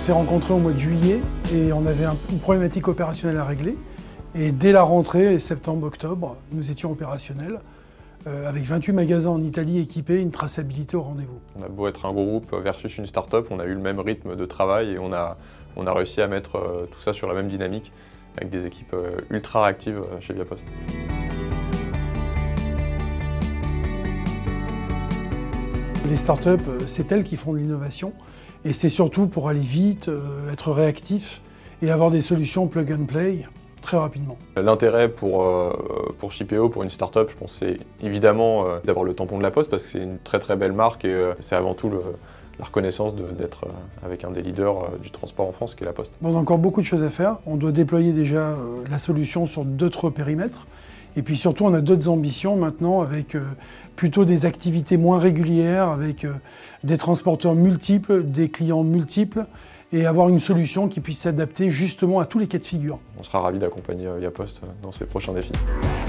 s'est rencontrés au mois de juillet et on avait une problématique opérationnelle à régler. Et dès la rentrée, septembre-octobre, nous étions opérationnels avec 28 magasins en Italie équipés, une traçabilité au rendez-vous. On a beau être un groupe versus une start-up, on a eu le même rythme de travail et on a réussi à mettre tout ça sur la même dynamique avec des équipes ultra réactives chez Viapost. Les startups, c'est elles qui font de l'innovation et c'est surtout pour aller vite, être réactif et avoir des solutions plug and play très rapidement. L'intérêt pour Shipeo, pour une start-up, je pense, c'est évidemment d'avoir le tampon de la Poste parce que c'est une très belle marque et c'est avant tout la reconnaissance d'être avec un des leaders du transport en France qui est la Poste. On a encore beaucoup de choses à faire. On doit déployer déjà la solution sur d'autres périmètres. Et puis surtout, on a d'autres ambitions maintenant avec plutôt des activités moins régulières, avec des transporteurs multiples, des clients multiples, et avoir une solution qui puisse s'adapter justement à tous les cas de figure. On sera ravis d'accompagner Viapost dans ses prochains défis.